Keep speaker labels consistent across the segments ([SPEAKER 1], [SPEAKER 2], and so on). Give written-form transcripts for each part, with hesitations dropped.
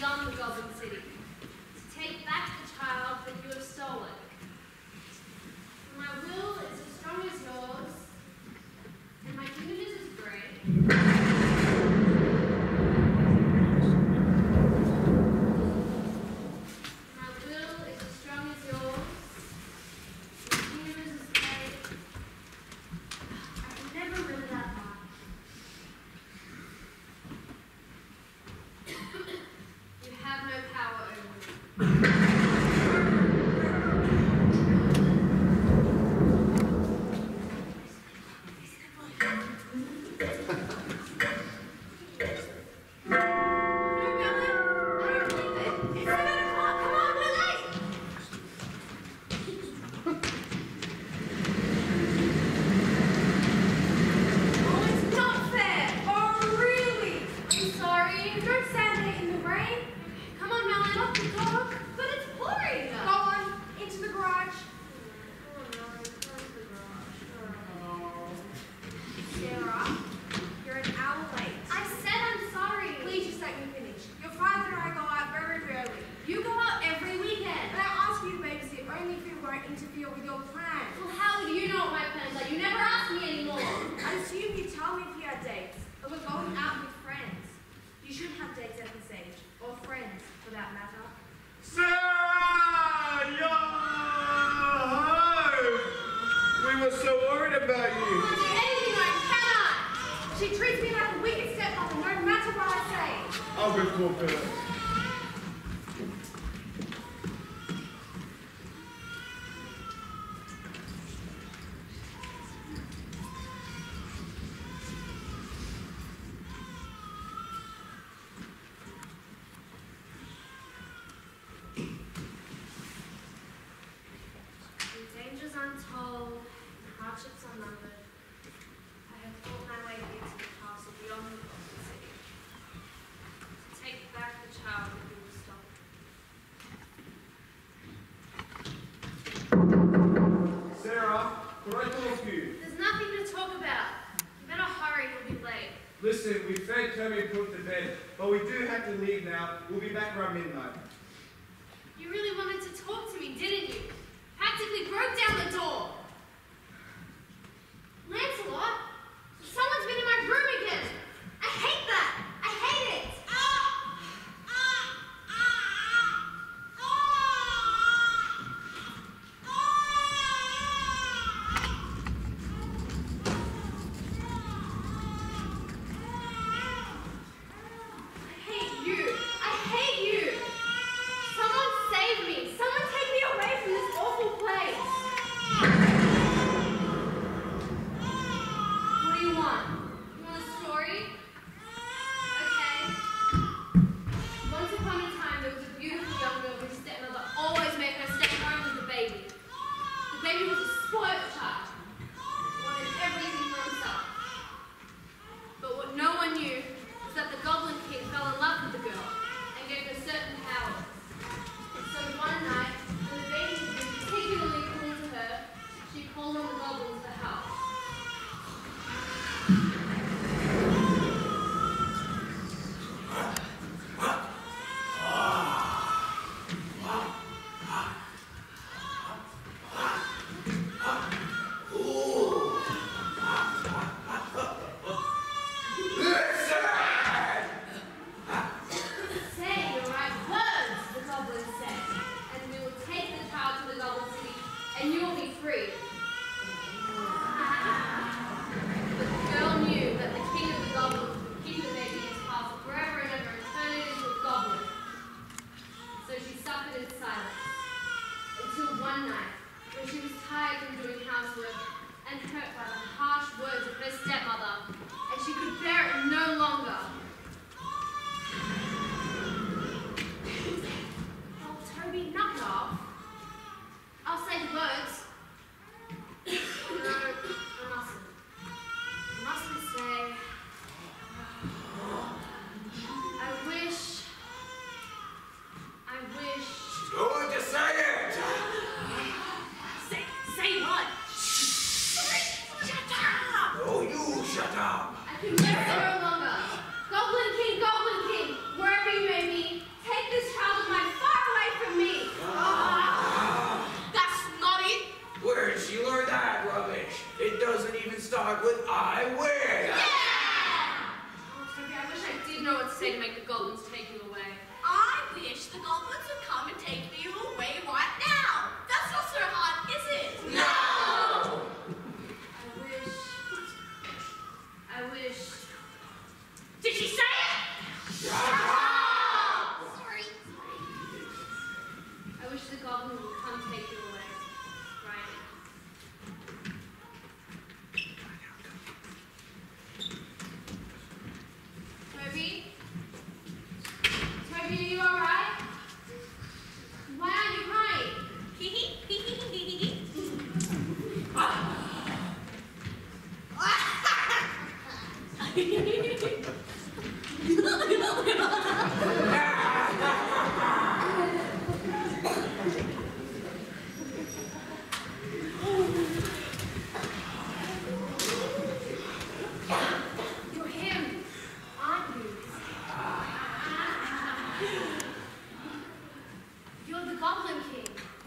[SPEAKER 1] beyond the Goblin City, to take back the child that you have stolen. My will is as strong as yours, and my kingdom is as great. My will is as strong as yours, and my kingdom is as great. I can never remember that part. You have no power over me.
[SPEAKER 2] Listen, we fed Toby and put to bed, but we do have to leave now. We'll be back around midnight.
[SPEAKER 1] You really wanted to talk to me, didn't you? Practically broke down the door. Lancelot, someone's been in my room again. I hate that. I hate it. you know what to say to make the goblins take you away.
[SPEAKER 3] I wish the goblins would come and take you away right now. That's not so hard, is it?
[SPEAKER 1] No! I wish... Did she say it?
[SPEAKER 3] Shut up! Sorry.
[SPEAKER 1] I wish the goblin would come take you away. Right. Toby? Toby, are you alright? Why aren't you crying? You're him, aren't you? You're the Goblin King.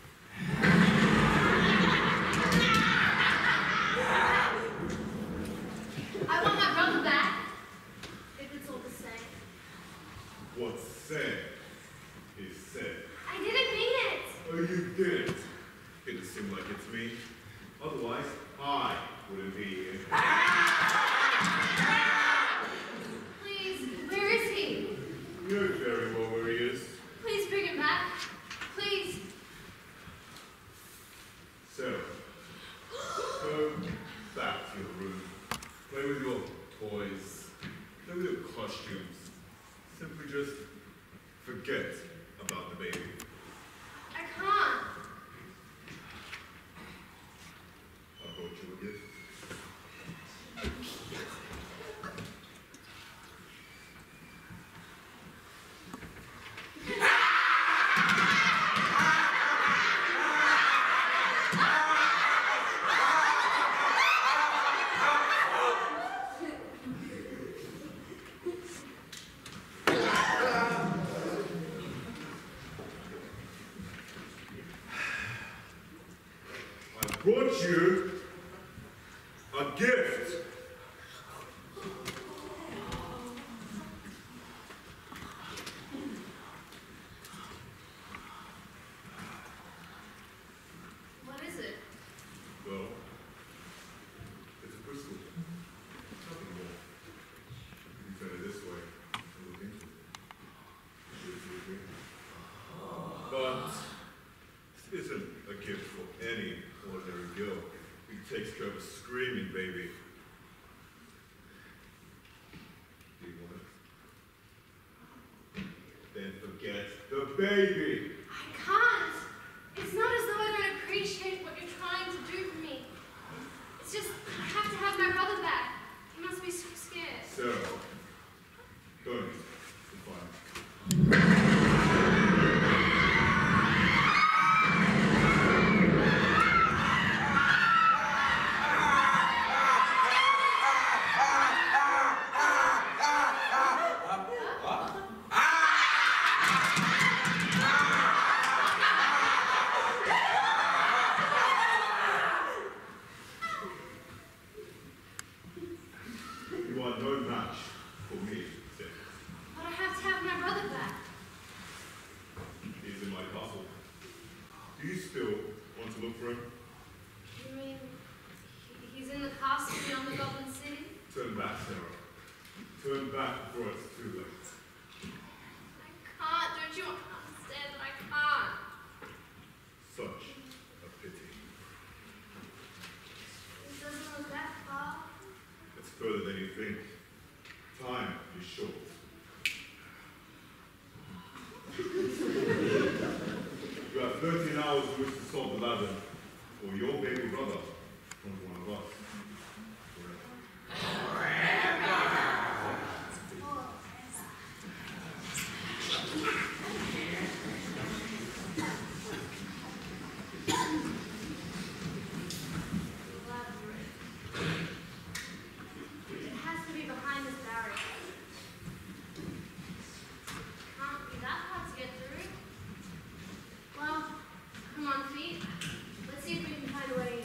[SPEAKER 1] I want my brother back, if it's all the same.
[SPEAKER 4] What's said is said.
[SPEAKER 1] I didn't mean it.
[SPEAKER 4] Oh, you didn't. It seems like it's me. Otherwise, I wouldn't be here.
[SPEAKER 1] Please, where is he?
[SPEAKER 4] You know very well where he is.
[SPEAKER 1] Please bring him back. Please.
[SPEAKER 4] So, go back to your room. Play with your toys. Play with your costumes. Simply just forget about the baby.
[SPEAKER 1] I can't.
[SPEAKER 4] I brought you a gift. Brought you a gift.
[SPEAKER 1] What is it?
[SPEAKER 4] Well, it's a crystal. Nothing more. You turn it this way and look into it. It's a dream. But this isn't a gift for any ordinary girl who takes care of a screaming baby. Do you want it? Then forget the baby.
[SPEAKER 1] I can't. It's not as though I don't appreciate what you're trying to do for me. It's just, I have to have my brother back. He must be so scared.
[SPEAKER 4] So, don't. Goodbye. You are no match for me, Sid.
[SPEAKER 1] But I have to have my brother back.
[SPEAKER 4] He's in my castle. Do you still want to look for him?
[SPEAKER 1] You mean, he's in the castle beyond the Goblin City?
[SPEAKER 4] Turn back, Sarah. Turn back before it's too late.
[SPEAKER 1] I can't. Don't you understand that I can't?
[SPEAKER 4] Such a pity.
[SPEAKER 1] It doesn't look that far.
[SPEAKER 4] It's further than you think. Time is short. You have 13 hours in which to solve the labyrinth, or your baby brother from one of us.
[SPEAKER 1] It has to be behind this barrier. Can't be that hard to get through. Well, come on, feet. Let's see if we can find a way in.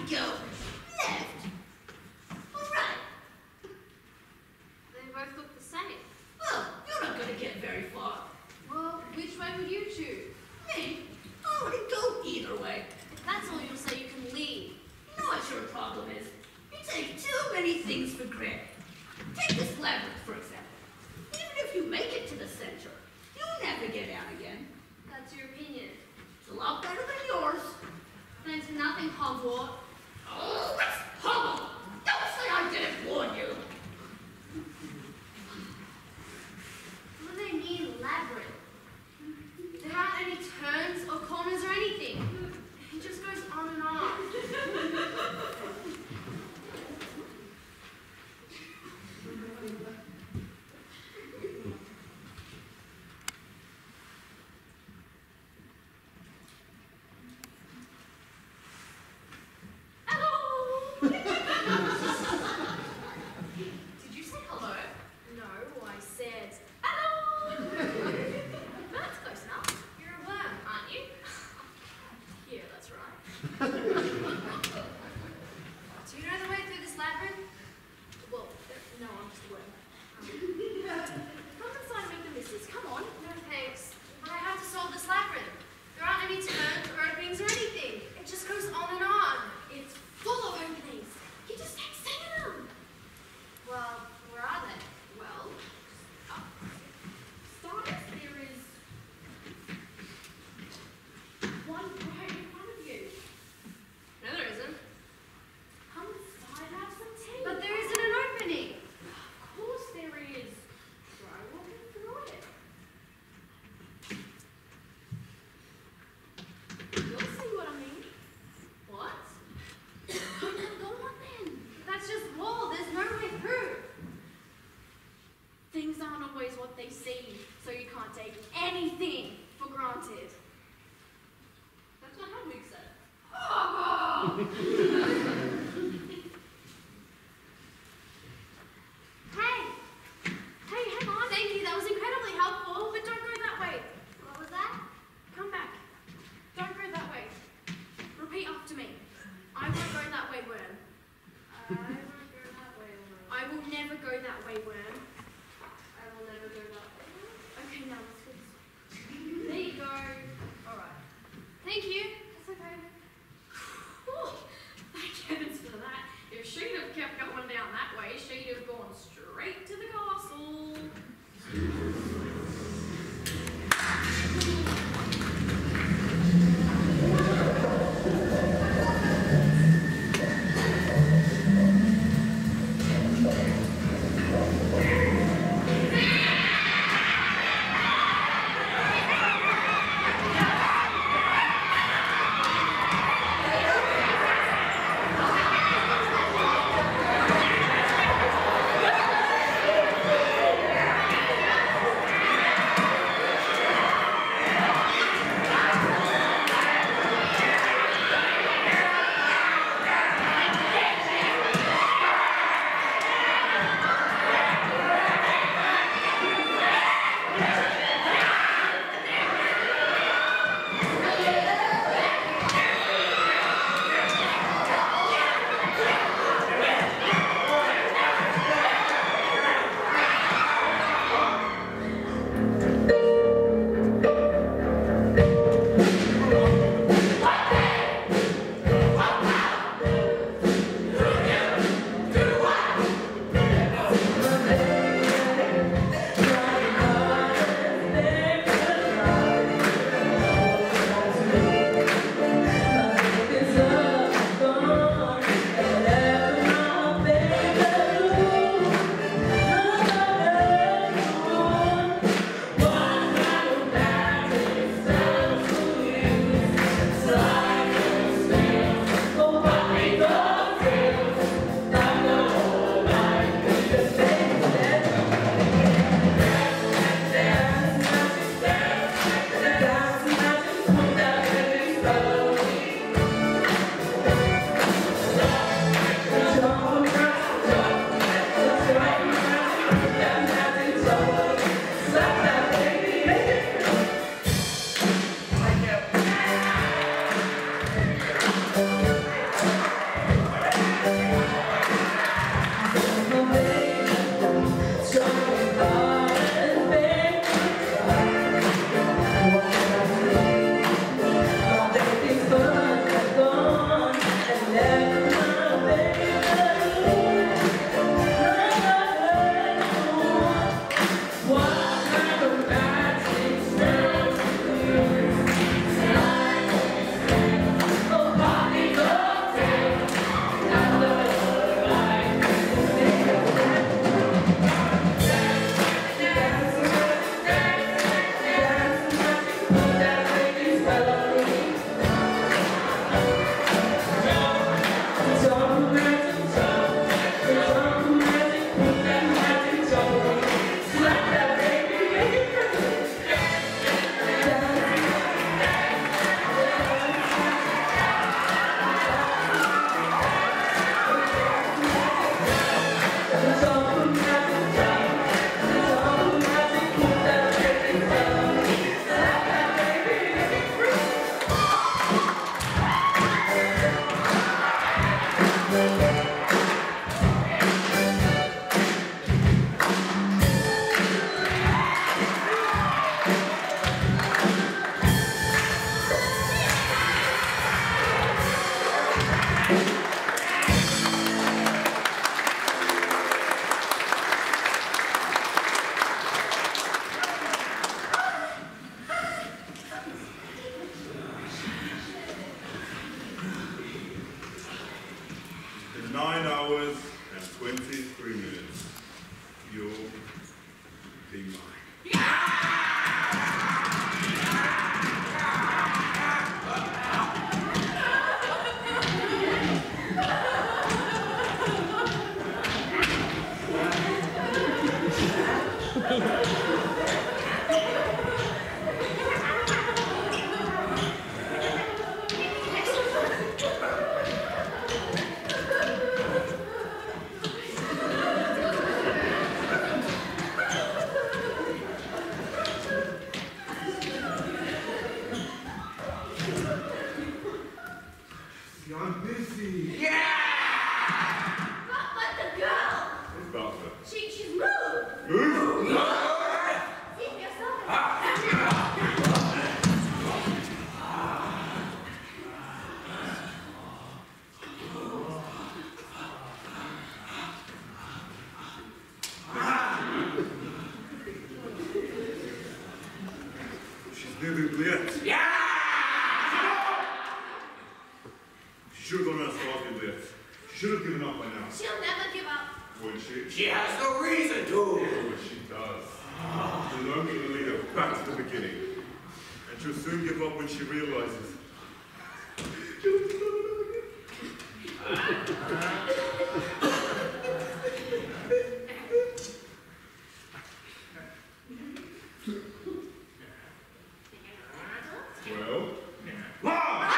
[SPEAKER 3] go. Left. All right.
[SPEAKER 1] They both look the same.
[SPEAKER 3] Well, you're not going to get very far.
[SPEAKER 1] Well, which way would you choose?
[SPEAKER 3] Me? I wouldn't go either way.
[SPEAKER 1] If that's all you'll say, you can leave.
[SPEAKER 3] You know what your problem is? You take too many things for granted. Take this labyrinth, for example. Even if you make it to the center, you'll never get out again.
[SPEAKER 1] That's your opinion.
[SPEAKER 3] It's a lot better than yours.
[SPEAKER 1] Thanks for nothing, Hogwarts.
[SPEAKER 3] Oh, what's Hoggle? Don't say I didn't warn you.
[SPEAKER 1] What do they mean, labyrinth? There aren't any turns or corners or anything. It just goes on and on.
[SPEAKER 4] hours and 23 minutes. You'll be mine. I'm busy.
[SPEAKER 3] Yeah! But the girl!
[SPEAKER 4] What about her?
[SPEAKER 3] She's moved!
[SPEAKER 4] Move!
[SPEAKER 3] See for yourself.
[SPEAKER 4] She's nearly lit.
[SPEAKER 3] Yeah!
[SPEAKER 4] She should have gone as far as lit. She should have given up by now.
[SPEAKER 1] She'll never give up.
[SPEAKER 4] Wouldn't she?
[SPEAKER 5] She has no reason to.
[SPEAKER 4] Oh, she does. The learn to lead her back to the beginning. And she'll soon give up when she realizes. Well? Mom!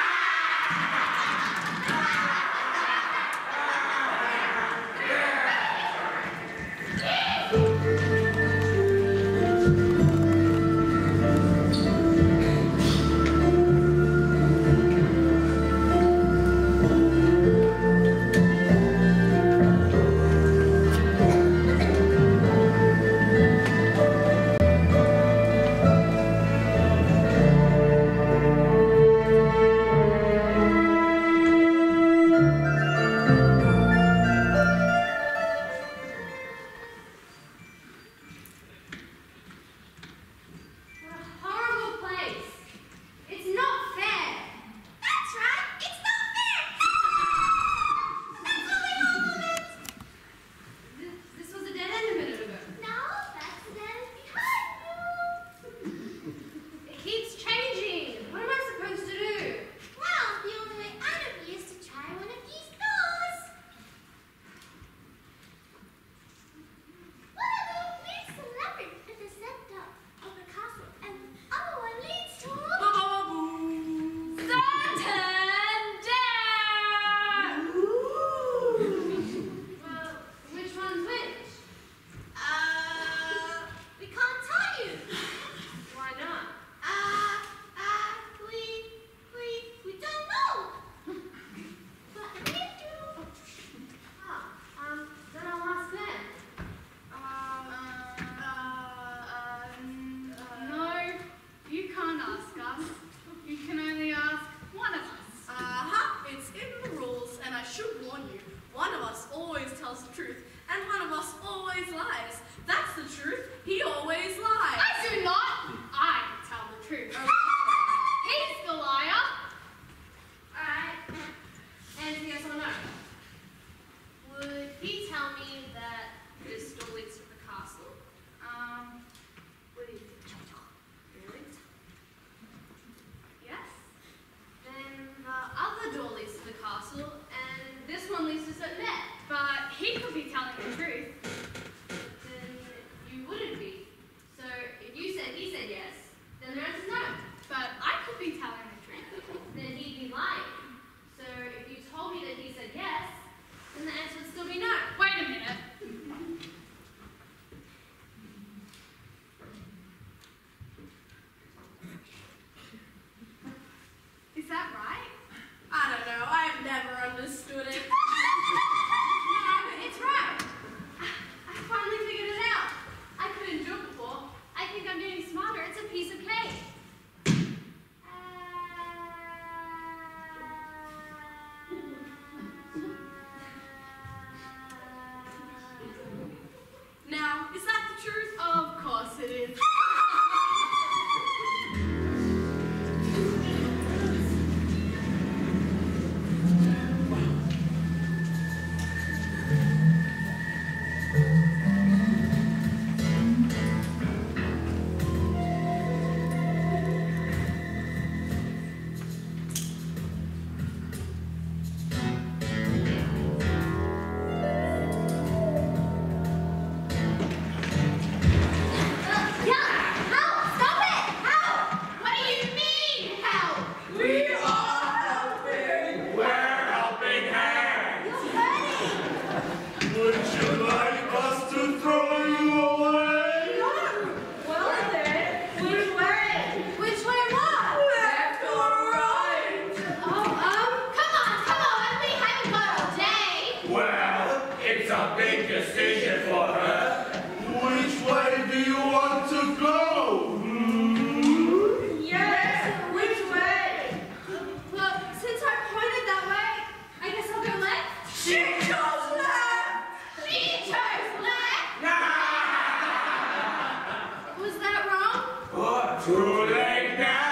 [SPEAKER 5] Too late now!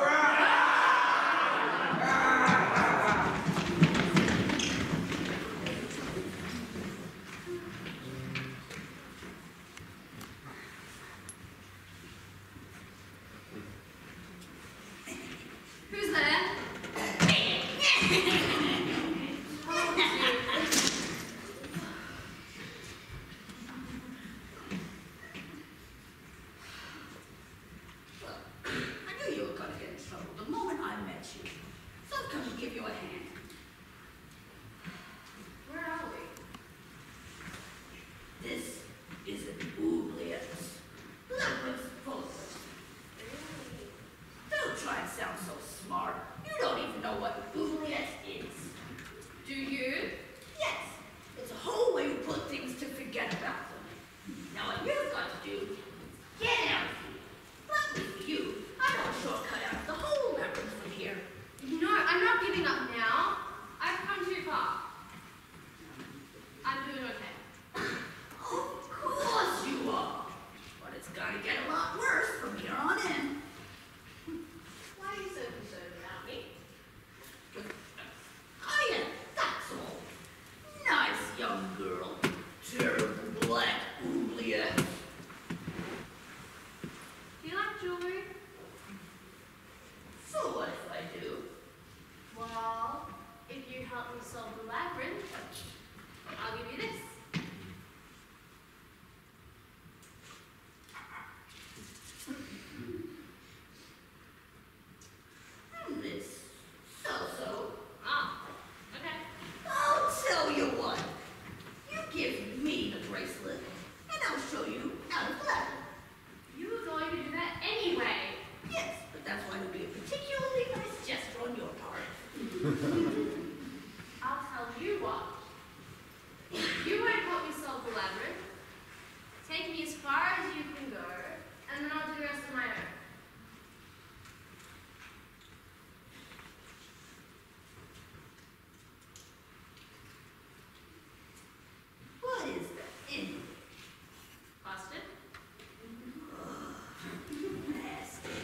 [SPEAKER 1] Who's there? Solve the labyrinth, I'll give you this.
[SPEAKER 3] This so-so.
[SPEAKER 1] Ah, okay.
[SPEAKER 3] I'll tell you what. You give me the bracelet, and I'll show you how to fly.
[SPEAKER 1] You were going to do that anyway.
[SPEAKER 3] Yes, but that's why it would be a particularly nice gesture on your part.
[SPEAKER 1] I'll tell you what. If you won't help me solve the labyrinth, take me as far as you can go, and then I'll do the rest on my own.
[SPEAKER 3] What is that anyway?
[SPEAKER 1] Busted?
[SPEAKER 3] Plastic.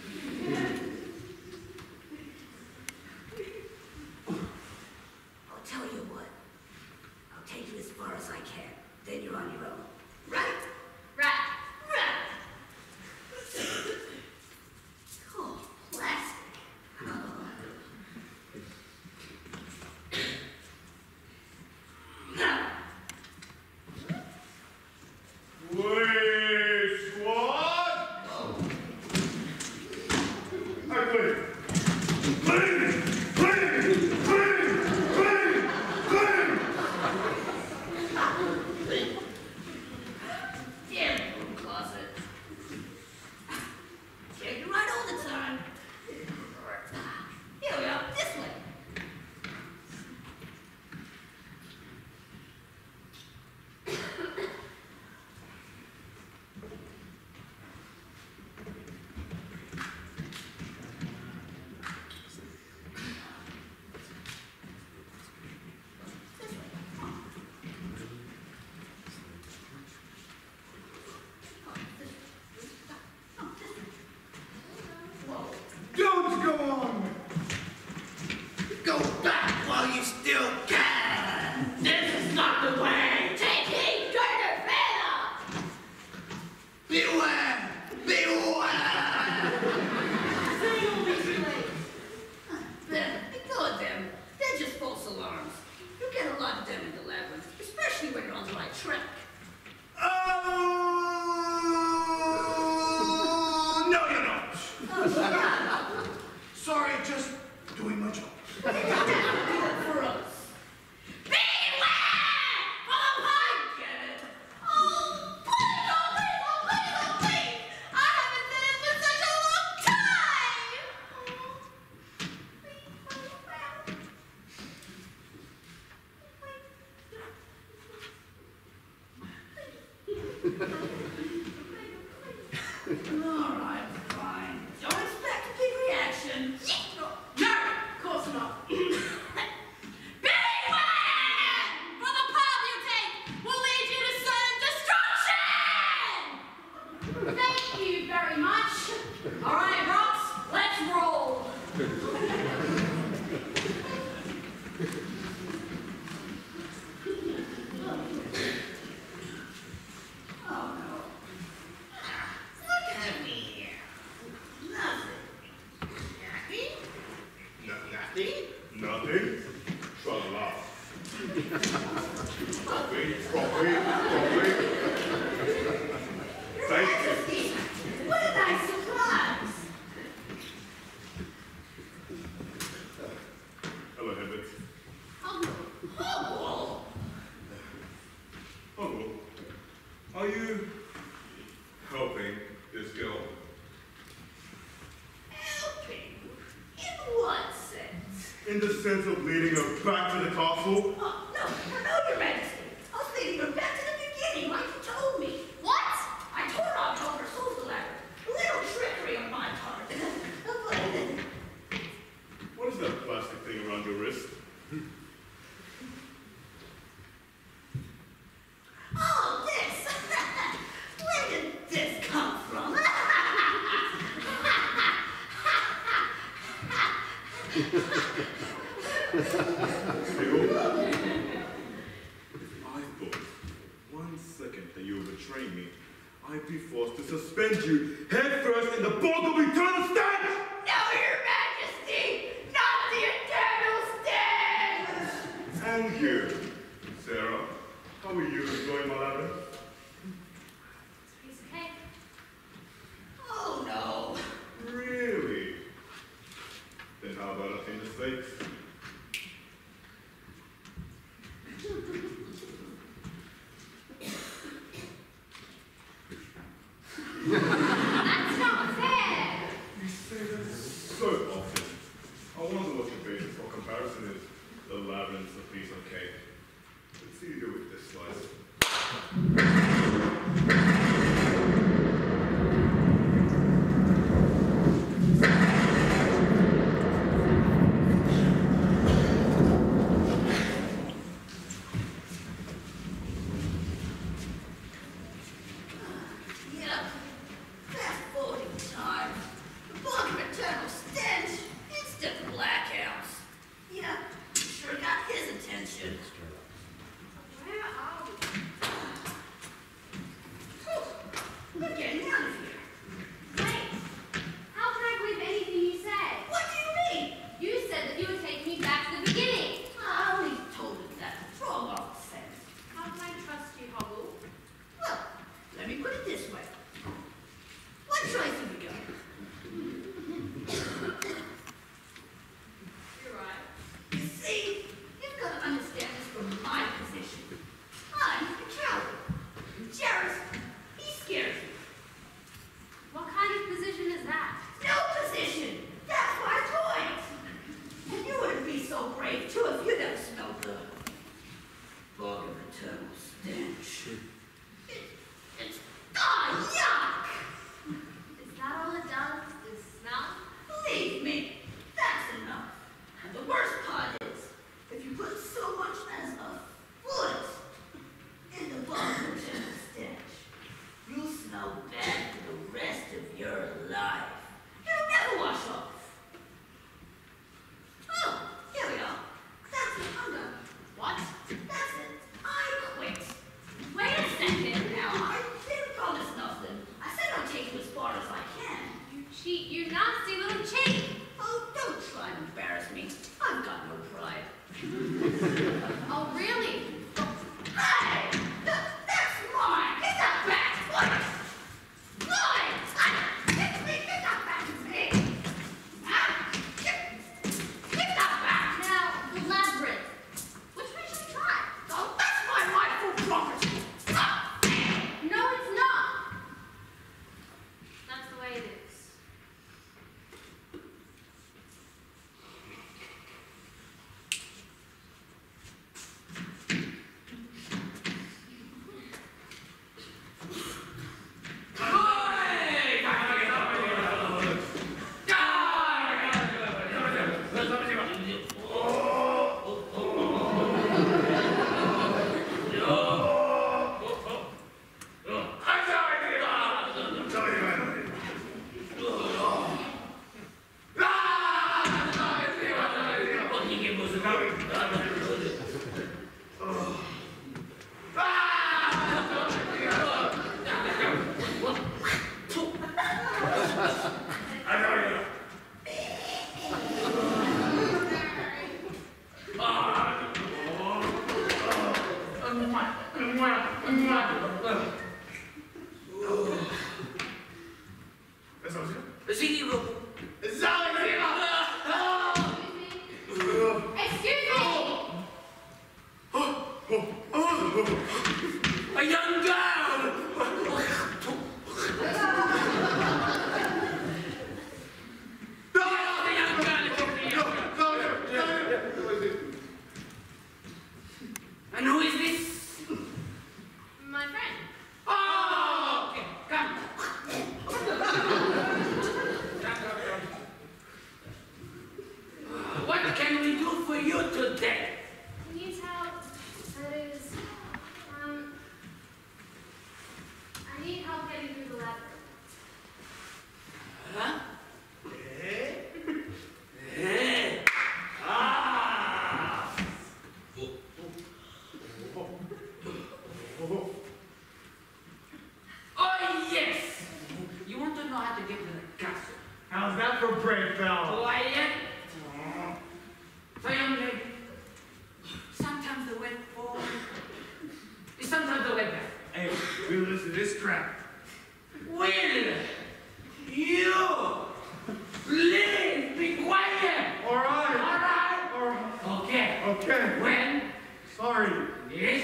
[SPEAKER 3] I'll tell you what. I'll take you as far as I can. Then you're on your own. Right?
[SPEAKER 1] Right.
[SPEAKER 3] Right. Oh, plastic. Now.
[SPEAKER 2] Wait, squad! I'm good.
[SPEAKER 3] Damn broom closet. Take you right all the time. Here we are, this way. This way. Whoa.
[SPEAKER 5] Don't go on! Go back while you still can!
[SPEAKER 3] This is not the way! Take heed, greater fear!
[SPEAKER 5] Beware! Beware!
[SPEAKER 3] Then, ignore them. They're just false alarms. You get a lot of them in the labyrinth, especially when you're on the right track.
[SPEAKER 5] Oh! No, you don't! Sorry, just doing my job.
[SPEAKER 3] For us. Beware! Oh, I get it. Oh, please, oh, please, oh, please, oh, please! I haven't been in for such a long time! All right, fine. Don't expect a big reaction. No, of course not.
[SPEAKER 4] Coffee, coffee, coffee. Thank you.
[SPEAKER 3] What a nice surprise!
[SPEAKER 4] Hello, Herbert.
[SPEAKER 3] Oh,
[SPEAKER 4] Hello. Are you helping this girl?
[SPEAKER 3] helping? In what sense?
[SPEAKER 4] In the sense of leading her back to the castle?
[SPEAKER 3] Oh, no, Your Majesty. I was leading her back to the beginning, like you told me.
[SPEAKER 1] What?
[SPEAKER 3] I told her I'd help her solve the labyrinth. A little trickery on my part.
[SPEAKER 4] What is that plastic thing around your wrist?
[SPEAKER 3] Oh, this! Where did this come from?
[SPEAKER 4] I thought, 1 second that you were betraying me, I'd be forced to suspend you head first in the bog of eternal stench!
[SPEAKER 3] No, Your Majesty! Not the eternal stench!
[SPEAKER 4] And you, Sarah, how are you enjoying my labyrinth?
[SPEAKER 1] It's a piece of cake.
[SPEAKER 3] Oh, no.
[SPEAKER 4] Really? Then how about a in the States?
[SPEAKER 1] That's not fair.
[SPEAKER 4] You say that so often. I wonder what your basis for comparison is. The labyrinth's a piece of cake. Let's see you do with this slice.
[SPEAKER 3] Yep. Fast forwarding time. The bog of eternal stench. Instant blackouts. Yeah, sure got his attention.
[SPEAKER 1] Where are we?
[SPEAKER 3] Whew. We're getting out of here.
[SPEAKER 1] Wait. How can I believe anything you said?
[SPEAKER 3] What do you mean?
[SPEAKER 1] You said that you would take me back to the beginning.
[SPEAKER 3] I only told him that to throw him off the scent.
[SPEAKER 1] How can I trust you, Hoggle?
[SPEAKER 3] Well, let me put it this way. What choice have we got?
[SPEAKER 1] You're right.
[SPEAKER 3] You see, you've got to understand this from my position. I'm a coward. Jarrus, he scares me.
[SPEAKER 1] What kind of position is that?
[SPEAKER 3] No position. That's my point. And you wouldn't be so brave, too, if you never smelled the bog of eternal stench. It's yuck!
[SPEAKER 1] Is that all it does? Is smell?
[SPEAKER 3] Believe me, that's enough. And the worst part is, if you put so much as a foot in the bog of eternal stench, you'll smell bad for the rest of your life. You'll never wash off. Oh, here we are. That's it, I'm done.
[SPEAKER 1] What?
[SPEAKER 3] That's it. I quit.
[SPEAKER 1] Wait a second.
[SPEAKER 3] Now, I didn't promise nothing. I said I'd take you as far as I can.
[SPEAKER 1] You cheat, you nasty little cheat.
[SPEAKER 3] Oh, don't try to embarrass me. I've got no pride.
[SPEAKER 1] Oh, really?
[SPEAKER 3] Hey! That's mine! Get that back! What? Lloyd! Get that back to me! Ah! Get that back!
[SPEAKER 1] Now, the labyrinth. Which we should try.
[SPEAKER 3] Oh, that's my rightful property! Ah!
[SPEAKER 1] No, it's not. That's the way it is.
[SPEAKER 2] great fellow.
[SPEAKER 6] Quiet. So young lady, sometimes the wet falls, sometimes the wet back.
[SPEAKER 2] Hey, we listen to this crap.
[SPEAKER 6] Will you please be quiet?
[SPEAKER 2] All right.
[SPEAKER 6] All right.
[SPEAKER 2] All right.
[SPEAKER 6] Okay.
[SPEAKER 2] Okay.
[SPEAKER 6] When?
[SPEAKER 2] Sorry.
[SPEAKER 6] Yes.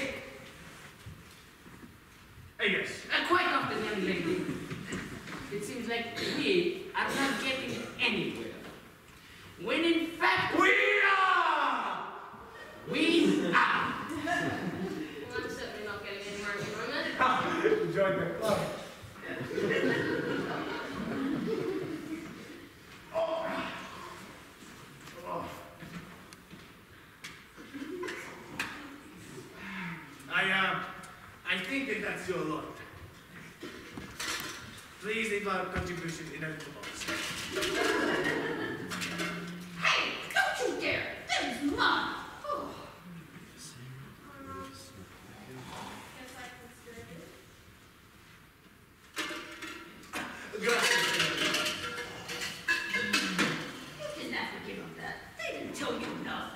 [SPEAKER 2] Hey, yes.
[SPEAKER 6] Quite often, young lady, it seems like we are not getting anywhere. When in fact
[SPEAKER 2] We are!
[SPEAKER 6] we are.
[SPEAKER 1] Well, I'm certainly not getting anywhere at the moment.
[SPEAKER 2] Enjoy that. I think that that's your lot. Please leave our contribution in a little box.
[SPEAKER 3] Hey, don't you dare! That is mine! Oh.
[SPEAKER 1] Guess I can stir it.
[SPEAKER 2] Gracias.
[SPEAKER 3] You didn't have to give them that. They didn't tell you nothing.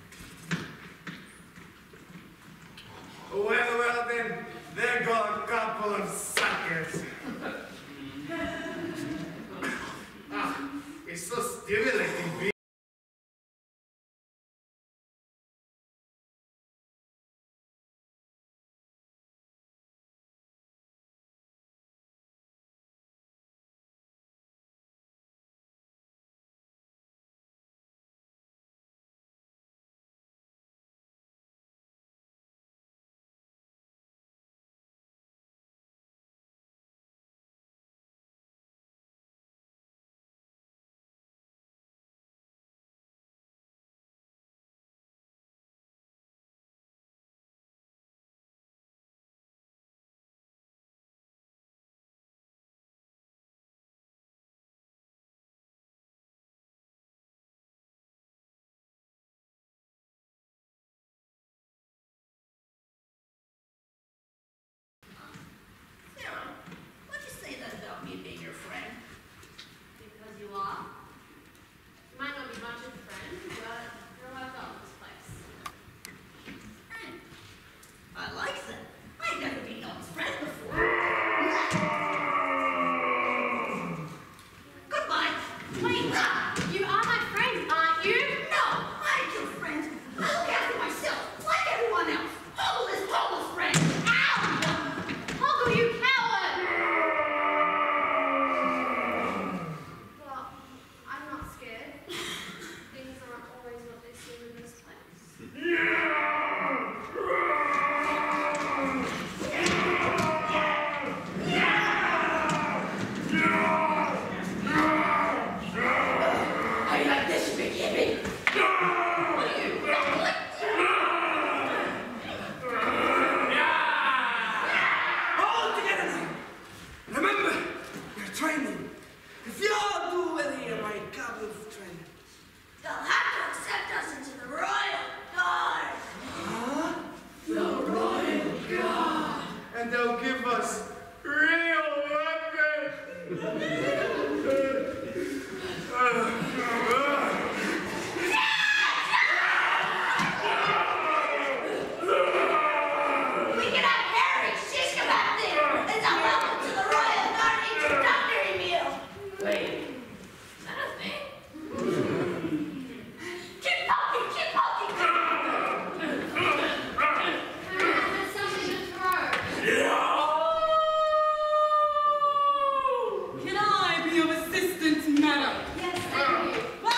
[SPEAKER 2] Well, then, there go a couple of suckers. It's so stimulating being.
[SPEAKER 3] Sarah, what'd you say that about me being your friend?
[SPEAKER 1] Because you are. You might not be much of a friend, but you're welcome in this place.
[SPEAKER 3] Friend? I like that. I've never been known as friend before. Goodbye. Wait,
[SPEAKER 1] You are my friend, aren't you?
[SPEAKER 3] no, I ain't your friend. I look after myself, like everyone else. Hopeless friend. Ow!
[SPEAKER 1] Hoggle, you coward! Well, I'm not scared. Things aren't always what they seem in this place.
[SPEAKER 6] How you like this, big hippie?
[SPEAKER 5] All together now. Remember, you're training. If you all do well here, my goblin training.
[SPEAKER 3] They'll have to accept us into the Royal Guard.
[SPEAKER 5] Huh?
[SPEAKER 6] The Royal Guard.
[SPEAKER 2] And they'll give us real weapons.
[SPEAKER 3] We can have Harry shish kebab there. It's a welcome to the Royal Guard introductory meal.
[SPEAKER 6] Wait, is that a thing?
[SPEAKER 3] Keep poking, keep poking.
[SPEAKER 1] There's something to throw.
[SPEAKER 7] Can I be of assistance, madam?
[SPEAKER 1] Yes, thank you.
[SPEAKER 7] Well,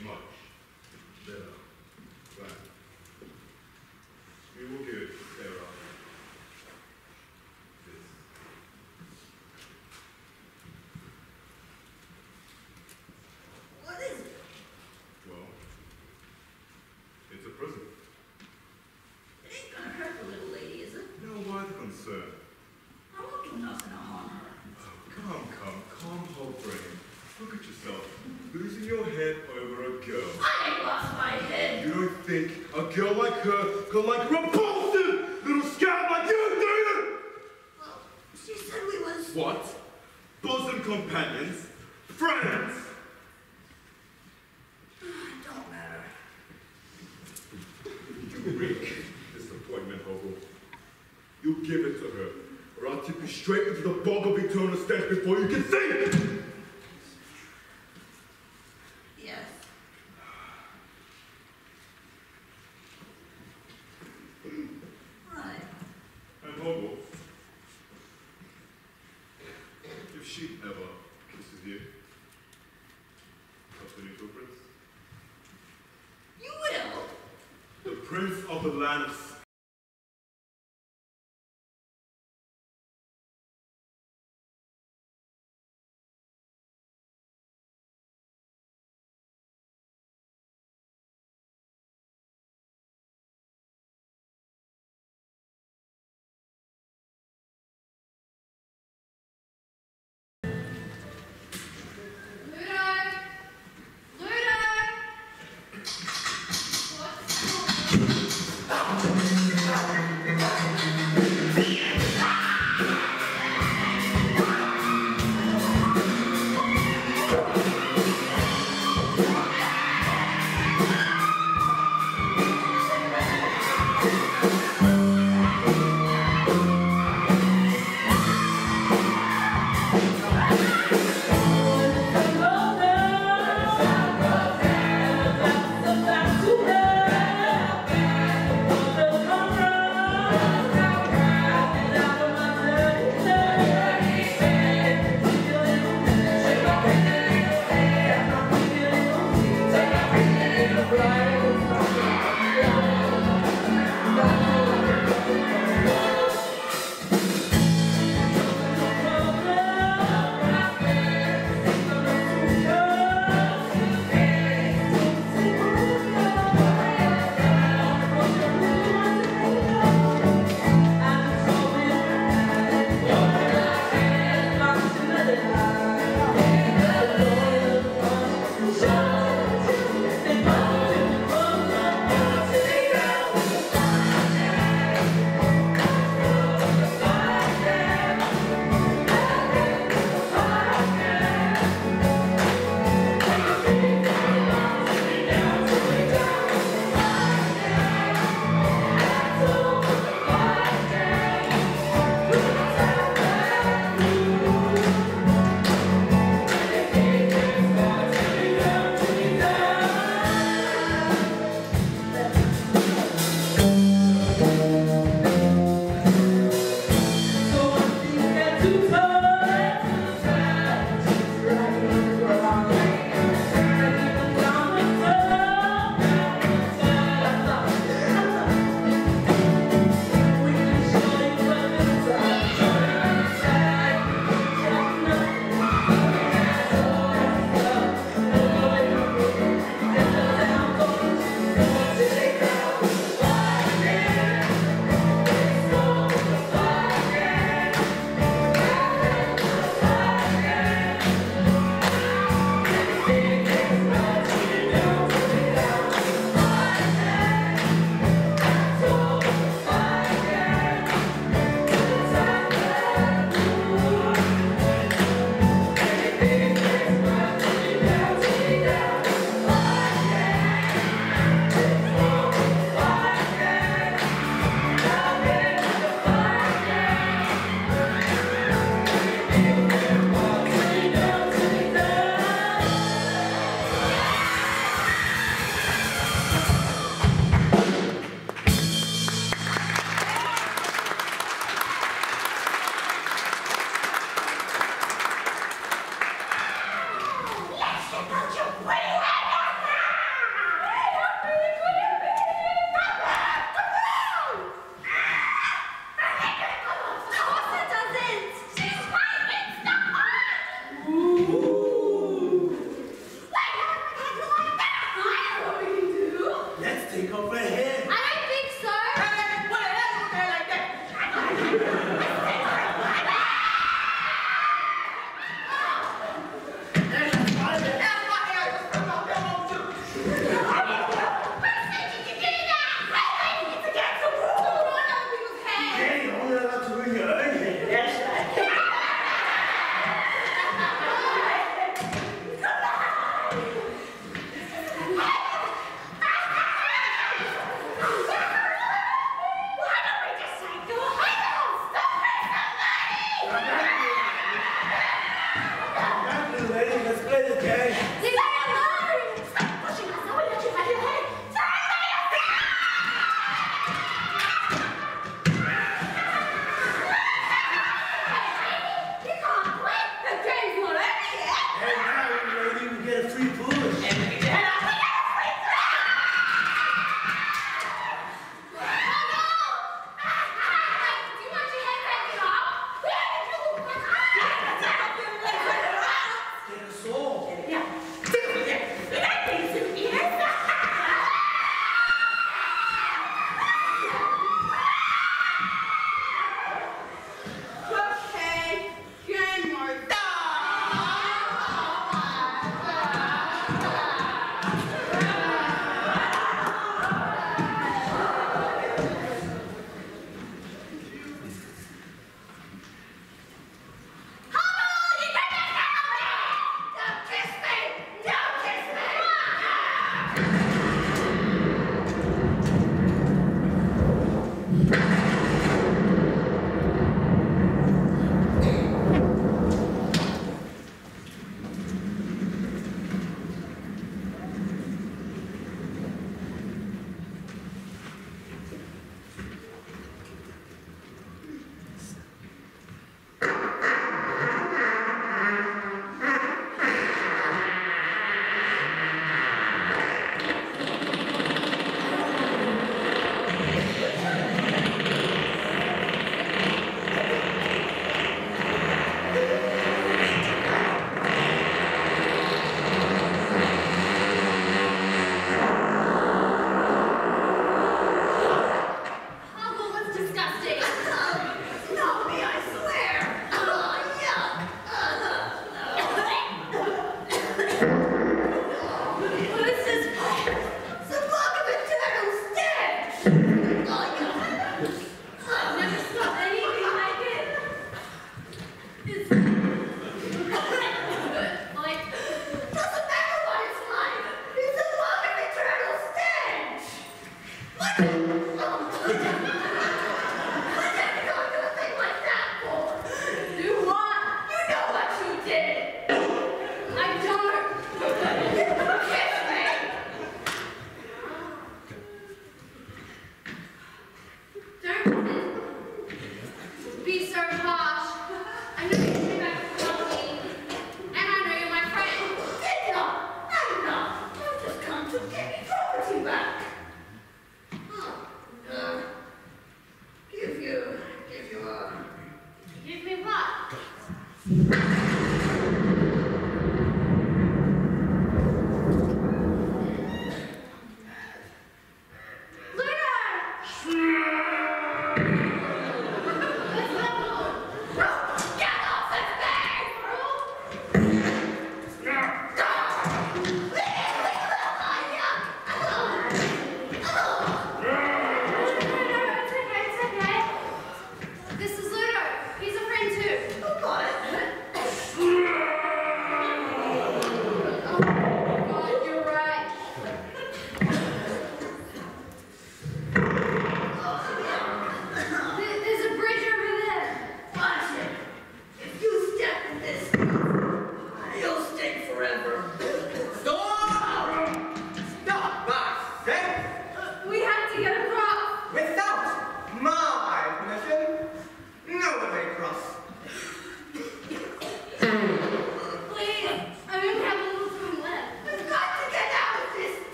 [SPEAKER 4] much better plan. We will give Sarah this.
[SPEAKER 3] What is it?
[SPEAKER 4] Well, it's a present.
[SPEAKER 3] It ain't gonna hurt the little lady, is it?
[SPEAKER 4] No, why the concern?
[SPEAKER 3] I won't do nothing to harm her.
[SPEAKER 4] Oh, calm whole brain. Look at yourself, losing your head over a girl.
[SPEAKER 3] I ain't lost my head.
[SPEAKER 4] You don't think a girl like her could like repulsive little scout like you, do you?
[SPEAKER 3] Well, she said we was...
[SPEAKER 4] What? Bosom companions? Friends?
[SPEAKER 3] It don't matter.
[SPEAKER 4] You reek disappointment, Hobo. You give it to her, or I'll tip you straight into the bog of eternal stench before you can think!
[SPEAKER 3] Yes. Right.
[SPEAKER 4] And Hobo, if she ever kisses you, what's the new prince?
[SPEAKER 3] You will.
[SPEAKER 4] The prince of the land of
[SPEAKER 1] Ludo! Ludo! What's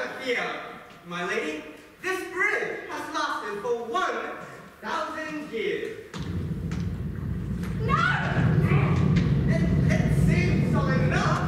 [SPEAKER 7] fear, my lady. This bridge has lasted for 1,000 years.
[SPEAKER 1] No!
[SPEAKER 7] It seems solid enough.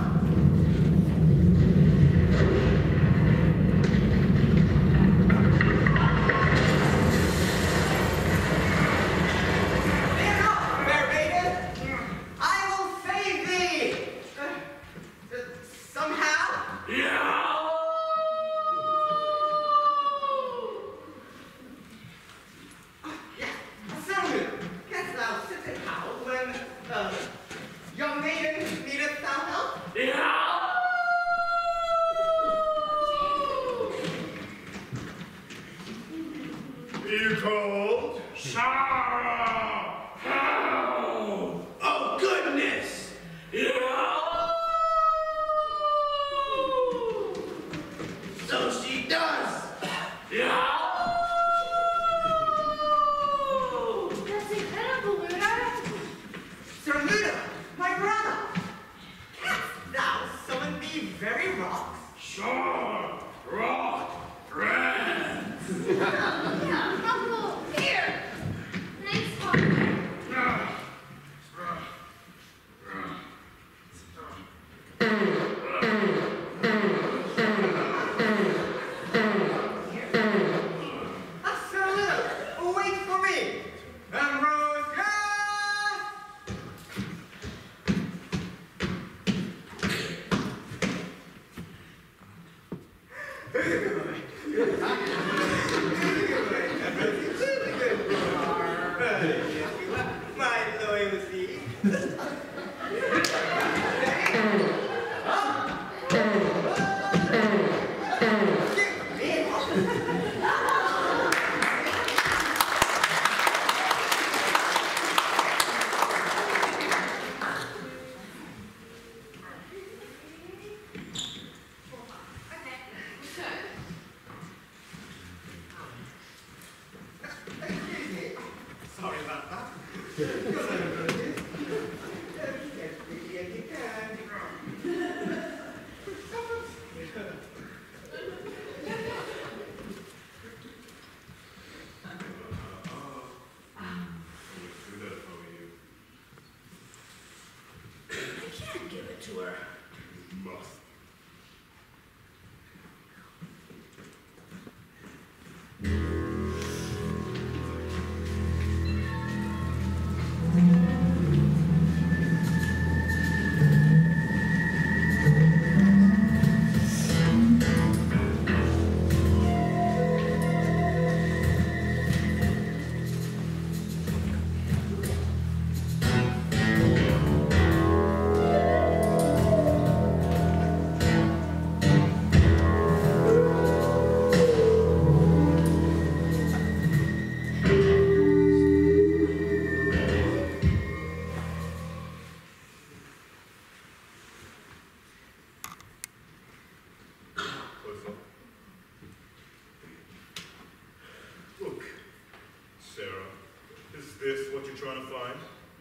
[SPEAKER 4] Trying to find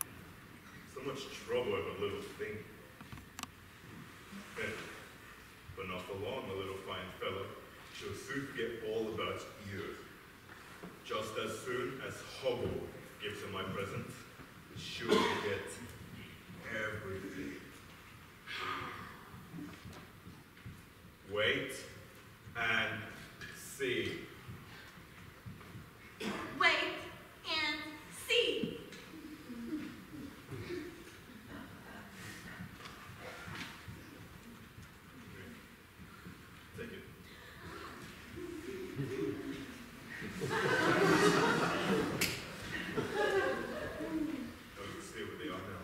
[SPEAKER 4] so much trouble with a little thing. But not for long, the little fine fellow. She'll soon forget all about you. Just as soon as Hobble gives her my present, she'll forget everything. Wait and see.
[SPEAKER 3] Wait and see.
[SPEAKER 4] Take it. Oh, stay where they are now.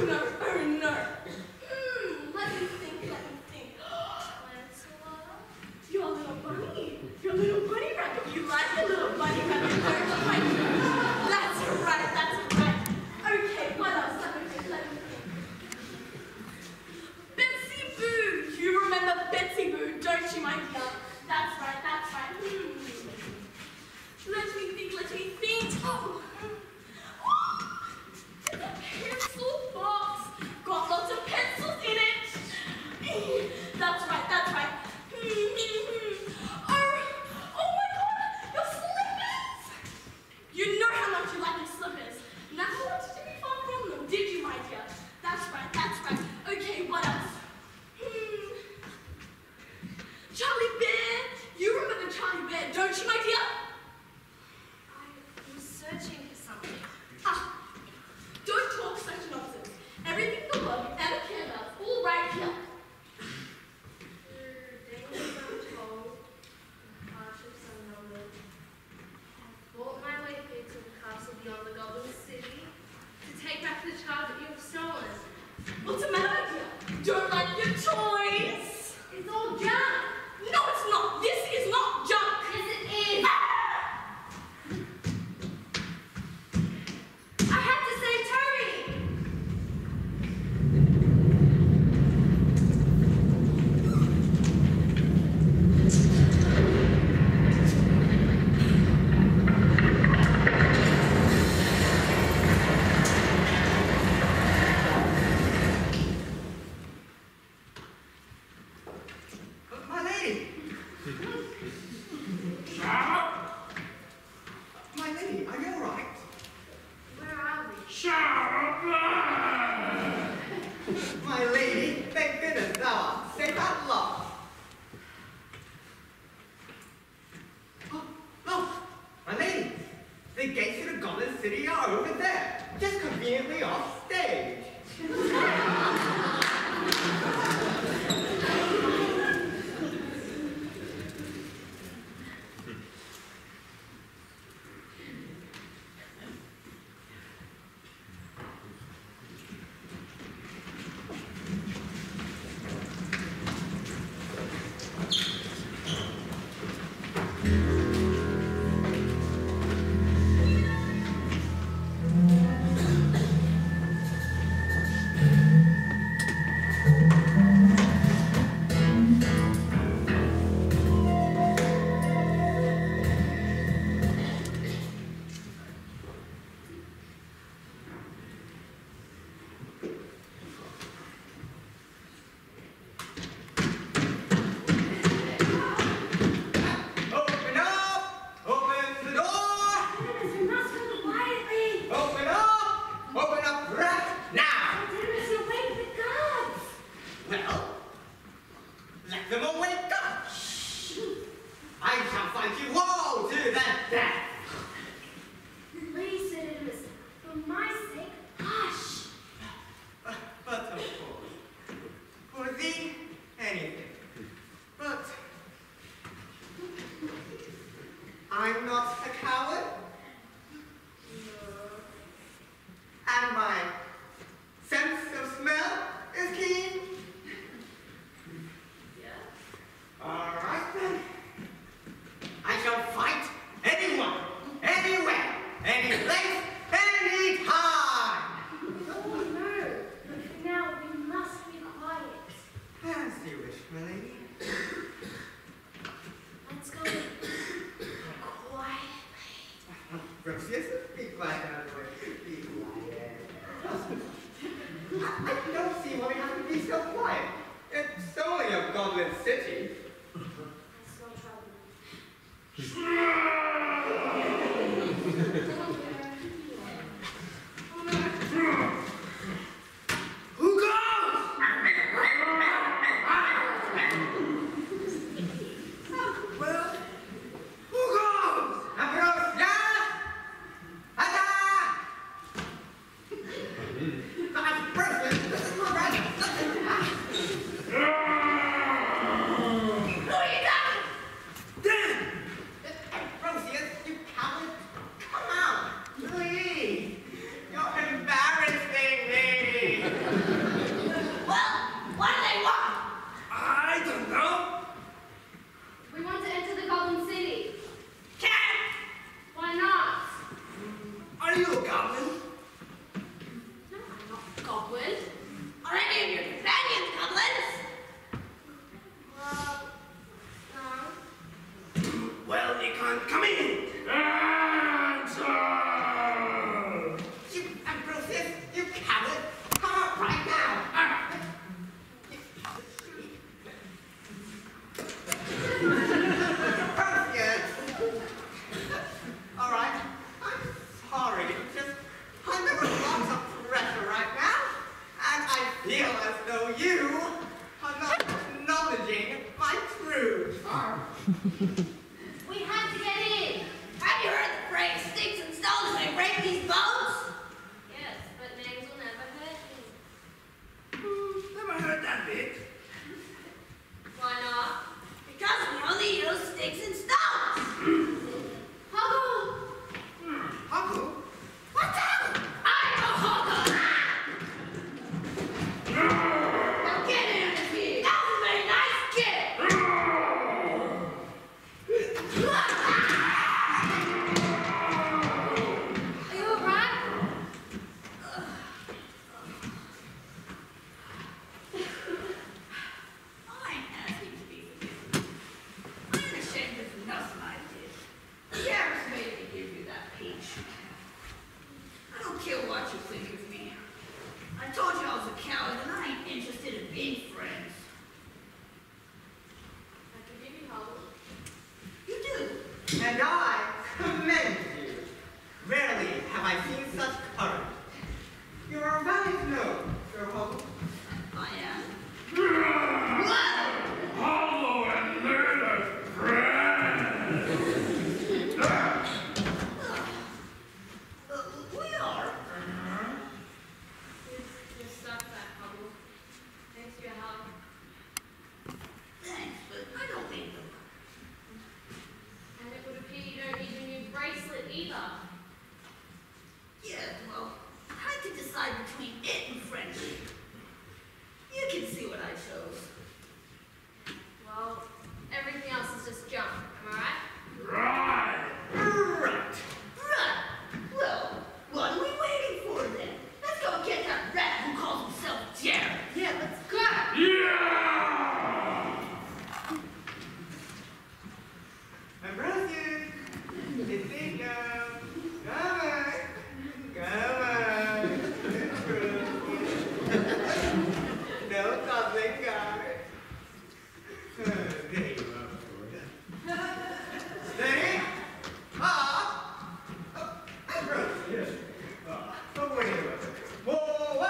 [SPEAKER 3] no, oh no. Let me think. Your little bunny rabbit. You like your little bunny rabbit, don't you, my dear? That's right. Okay, what else? Let me think. Betsy Boo. You remember Betsy Boo, don't you, my dear? That's right. Let me think. Oh. It's a pencil box. Got lots of pencils in it. That's right. Oh my God, your slippers! You know how much you like your slippers. Never wanted to be far from them, did you, my dear? That's right. Okay, what else? Charlie Bear. You remember Charlie Bear, don't you, my dear?
[SPEAKER 1] I was searching for something.
[SPEAKER 3] Don't talk such nonsense. Everything the world ever cared about, all right here.
[SPEAKER 1] Things untold, hardships unnumbered. I fought my way through to the castle beyond the Goblin City to take back the child that you have stolen.
[SPEAKER 3] What's the matter, my dear? Don't like your toys?
[SPEAKER 1] It's all junk.
[SPEAKER 3] No, it's not. This is not junk.
[SPEAKER 1] Yes, it is. I have to save Toby.
[SPEAKER 7] My lady! My lady, are you alright?
[SPEAKER 1] Where are we?
[SPEAKER 7] My lady, thank goodness thou art safe at last. Oh, my lady, the gates to the Goblin City are over there, just conveniently off stage. I'm not a coward. And my sense of smell is keen. All right then. I shall fight anyone, anywhere, any place, any time.
[SPEAKER 1] Oh no, but for now we must be quiet.
[SPEAKER 7] As you wish, my lady.
[SPEAKER 1] Let's go quietly.
[SPEAKER 7] Rosius, be quiet out of the way. Be quiet. I don't see why we have to be so quiet. It's only a Goblin City.
[SPEAKER 1] I smell trouble.
[SPEAKER 5] Who goes? Well, who goes?
[SPEAKER 7] Ambrose, yeah? Ada! I'm perfect. This is my brother.
[SPEAKER 3] Who are you talking?
[SPEAKER 5] Dan!
[SPEAKER 7] feel as though you are not acknowledging my truth.
[SPEAKER 1] We have to get in.
[SPEAKER 3] Have you heard the phrase, sticks and stones may break these bones?
[SPEAKER 1] Yes, but names will never hurt me.
[SPEAKER 5] Never heard that bit.
[SPEAKER 1] Why not?
[SPEAKER 3] Because we only use sticks and stones.
[SPEAKER 1] Huggle!
[SPEAKER 5] Huggle?
[SPEAKER 3] What's that? I'm a hugger. Now get in here. That was a very nice kid.
[SPEAKER 1] Are you alright?
[SPEAKER 3] I ain't asking to be forgiven. I ain't ashamed of nothing I did. Sheriff's made me give you that peach. I don't care what you think of me. I told you I was a coward and I ain't interested in being friends.
[SPEAKER 1] I can give you Huggle.
[SPEAKER 3] You do.
[SPEAKER 7] And I commend you. Rarely have I seen such courage. You are a valiant gnome, Sir Hubble.
[SPEAKER 3] I am. What?
[SPEAKER 5] Hollow and murder, friend!
[SPEAKER 3] We are.
[SPEAKER 1] Just stop that, Huggle. Thanks for your help.
[SPEAKER 3] Thanks, but I don't need them.
[SPEAKER 1] And it would appear you don't need a new bracelet either.
[SPEAKER 3] Yeah, well, I had to decide between it and friendship. You can see what I chose.
[SPEAKER 1] Well, everything else is just junk, am I right?
[SPEAKER 5] Right!
[SPEAKER 3] Right. Right. Well, what are we waiting for then? Let's go and get that rat who calls himself Jared.
[SPEAKER 1] Yeah, let's go!
[SPEAKER 5] Yeah!
[SPEAKER 7] Ambrosia, it's big now. Come on. Come on. No goblin guard. There you are. Steady. Up. Ambrosia. Oh, wait a minute. Forward.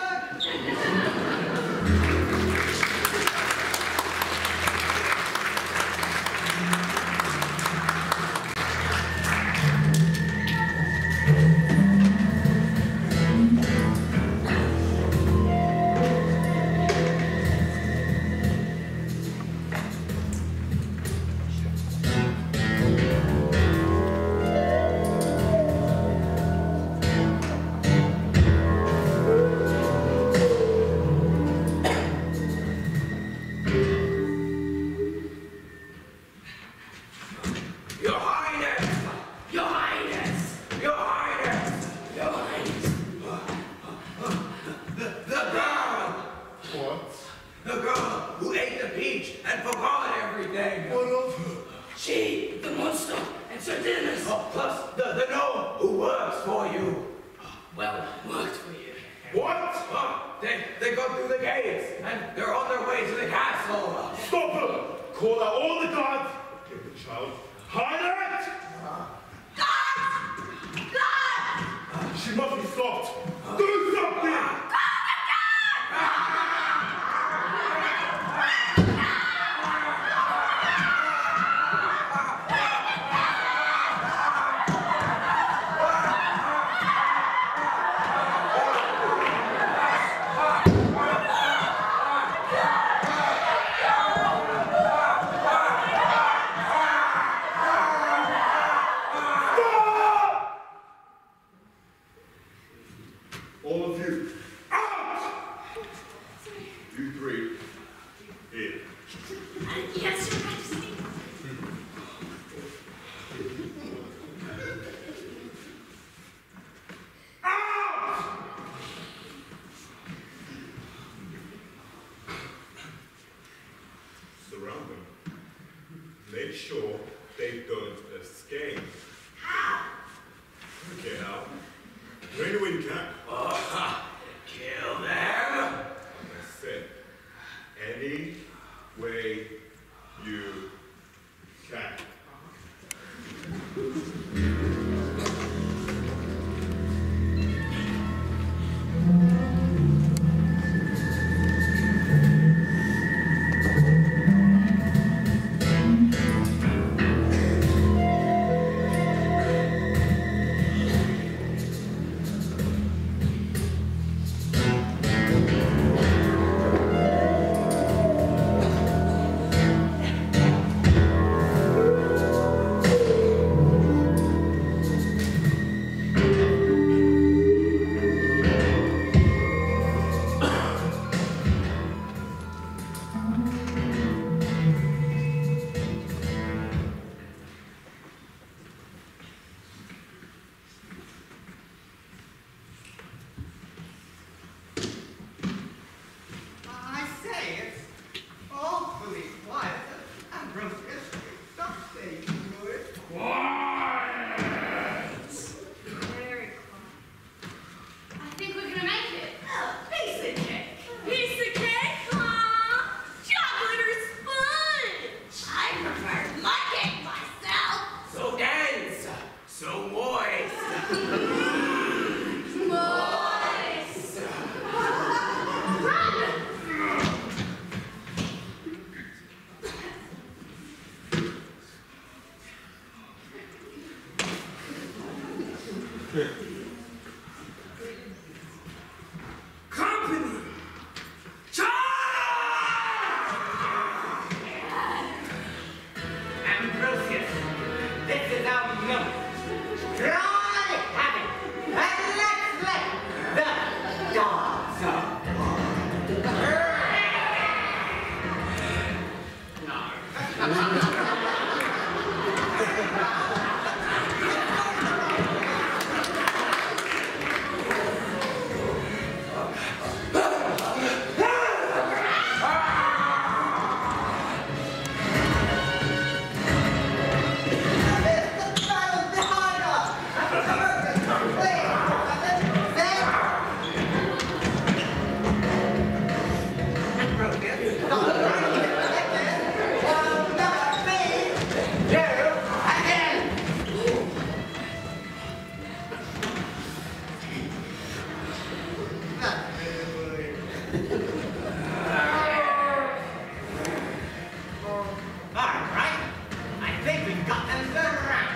[SPEAKER 5] Your Highness! Your Highness! Your Highness! Your Highness! The girl!
[SPEAKER 4] What?
[SPEAKER 5] The girl who ate the peach and forgot everything!
[SPEAKER 4] What of her?
[SPEAKER 5] She, the monster, and Sir Dennis, plus the gnome who works for you. Well, worked for you. What? They go through the gates, and they're on their way to the castle.
[SPEAKER 4] Stop her! Call out all the guards! Get the child. Hide it! She must be stopped. Do something! All of you, out! You three, in.
[SPEAKER 3] Yes, Your Majesty.
[SPEAKER 4] Out! Surround them. Make sure they don't escape.
[SPEAKER 3] How?
[SPEAKER 4] Okay, how? Drain away the cat.
[SPEAKER 5] Kill them?
[SPEAKER 4] I said, any way you can.
[SPEAKER 7] Alright, I think we've got them turned around.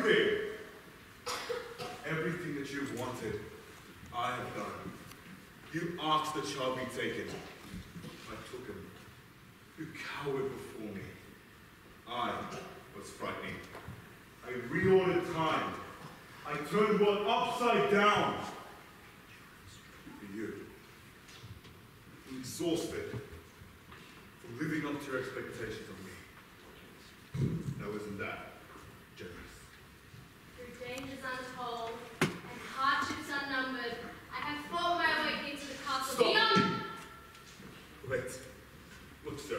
[SPEAKER 4] everything. Everything that you've wanted, I have done. You asked the child be taken. I took him. You cowered before me. I was frightening. I reordered time. I turned the world upside down. For you. I'm exhausted from living up to your expectations of me. Now isn't that generous?
[SPEAKER 1] Through dangers untold and hardships unnumbered, I have fought my way into the castle.
[SPEAKER 4] Stop.
[SPEAKER 1] Beyond.
[SPEAKER 4] Wait. Look, sir.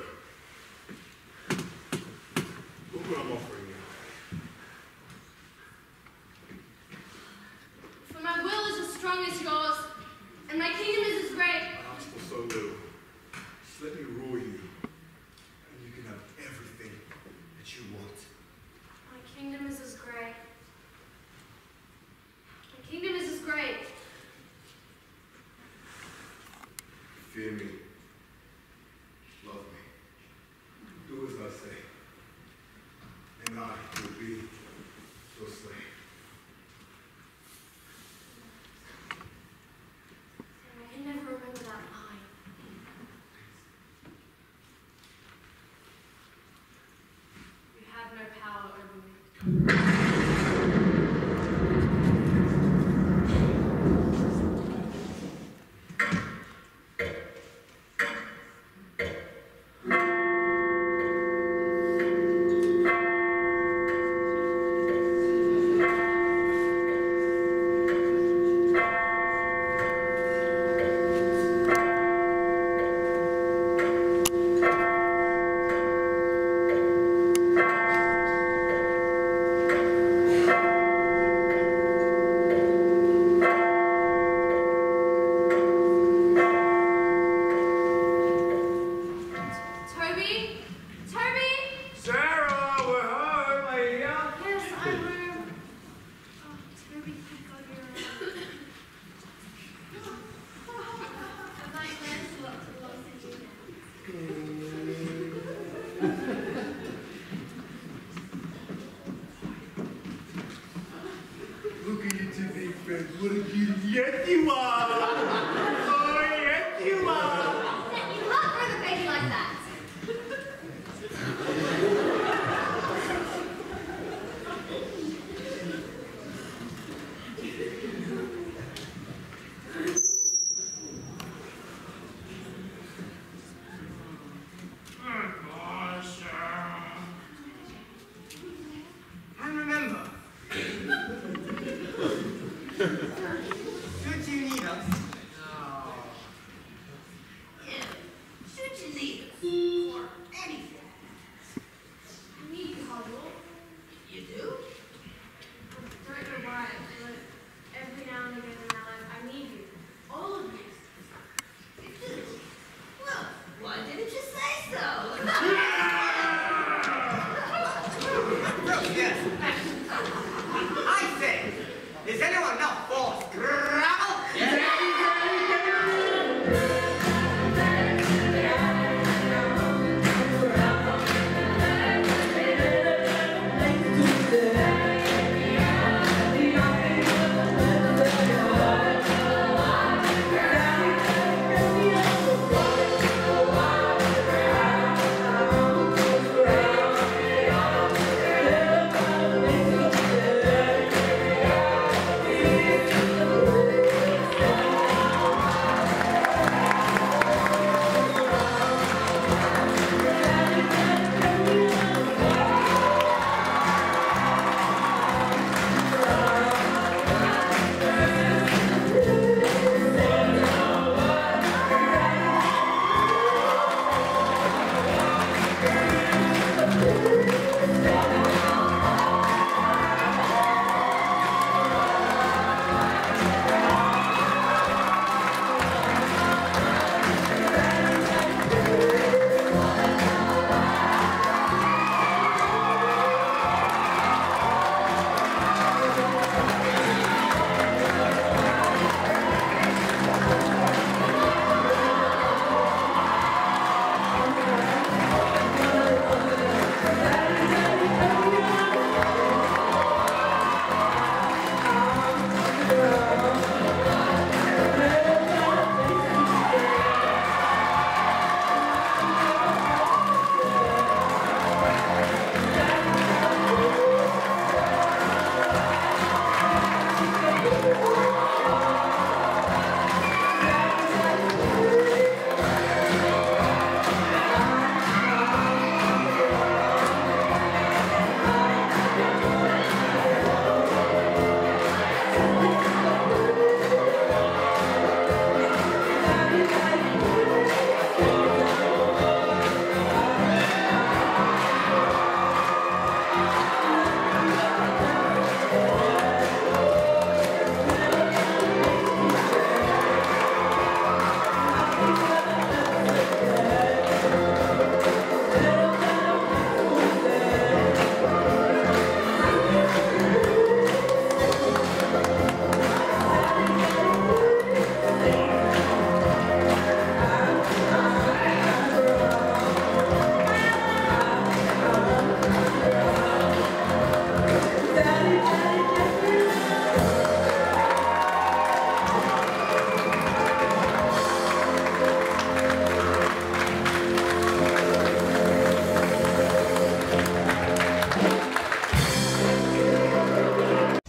[SPEAKER 4] Look what I'm offering you.
[SPEAKER 1] For my will is as strong as yours, and my kingdom is as great.
[SPEAKER 4] I asked for so little. Just let me rule you, and you can have everything that you want.
[SPEAKER 1] My kingdom is as great. My kingdom is as great.
[SPEAKER 4] Fear me. Love me. Do as I say. And I will be your slave.
[SPEAKER 1] I can never remember that line. You have no power over me.
[SPEAKER 4] Look at you two big friends. What a beauty. Yes, you are. Oh, yes, you are.
[SPEAKER 1] You love for the baby like that.
[SPEAKER 7] And remember, should you need us,
[SPEAKER 3] Should you need us for anything?
[SPEAKER 1] I need you, Hoggle.
[SPEAKER 3] You do?
[SPEAKER 1] I don't know why, but every now and again in my life, I need you. All of you.
[SPEAKER 3] You do? Well, why didn't you say so?
[SPEAKER 7] yes. I say, is anyone not false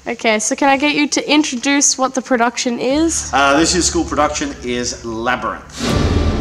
[SPEAKER 8] Okay, so can I get you to introduce what the production is?
[SPEAKER 9] This year's school production is Labyrinth.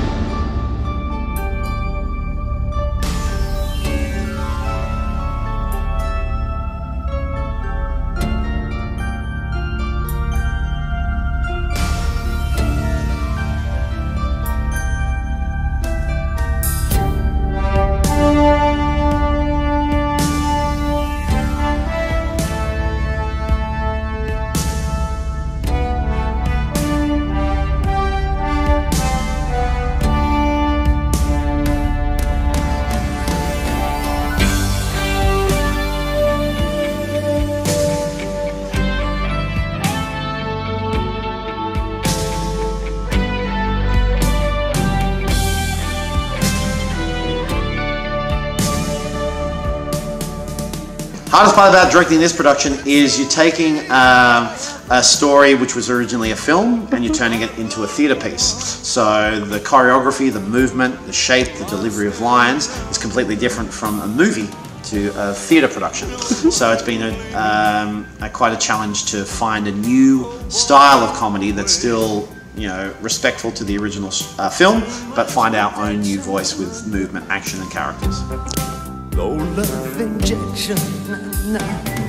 [SPEAKER 9] Hardest part about directing this production is you're taking a story which was originally a film and you're turning it into a theatre piece. So the choreography, the movement, the shape, the delivery of lines is completely different from a movie to a theatre production. So it's been quite a challenge to find a new style of comedy that's still, you know, respectful to the original film, but find our own new voice with movement, action and characters.
[SPEAKER 10] No love injection, no.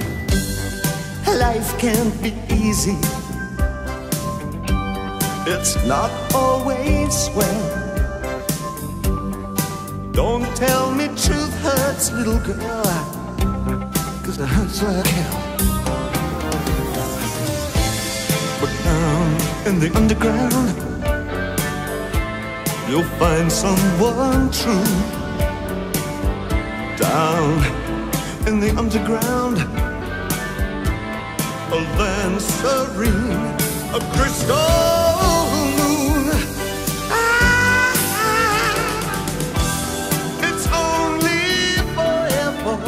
[SPEAKER 10] Life can't be easy. It's not always swell. Don't tell me truth hurts, little girl, 'cause it hurts like hell. But down in the underground, you'll find someone true. Down in the underground, a land serene, a crystal moon. It's only forever.